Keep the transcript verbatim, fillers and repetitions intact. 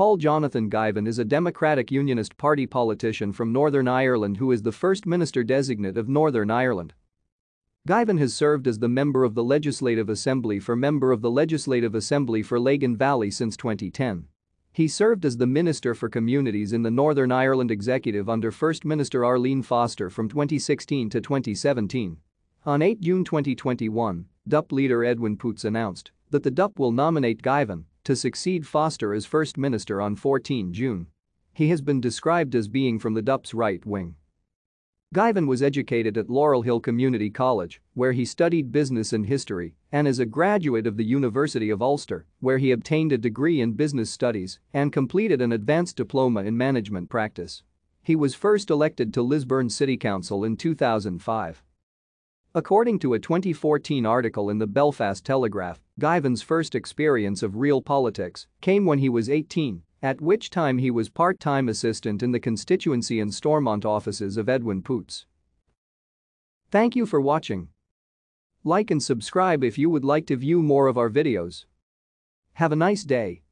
Paul Jonathan Givan is a Democratic Unionist Party politician from Northern Ireland who is the first Minister-Designate of Northern Ireland. Givan has served as the Member of the Legislative Assembly for Member of the Legislative Assembly for Lagan Valley since twenty ten. He served as the Minister for Communities in the Northern Ireland Executive under First Minister Arlene Foster from twenty sixteen to twenty seventeen. On the eighth of June twenty twenty-one, D U P leader Edwin Poots announced that the D U P will nominate Givan to succeed Foster as First Minister on the fourteenth of June. He has been described as being from the D U P's right wing. Givan was educated at Laurel Hill Community College, where he studied business and history, and is a graduate of the University of Ulster, where he obtained a degree in business studies and completed an advanced diploma in management practice. He was first elected to Lisburn City Council in two thousand five. According to a twenty fourteen article in the Belfast Telegraph, Givan's first experience of real politics came when he was eighteen, at which time he was part-time assistant in the constituency and Stormont offices of Edwin Poots. Thank you for watching. Like and subscribe if you would like to view more of our videos. Have a nice day.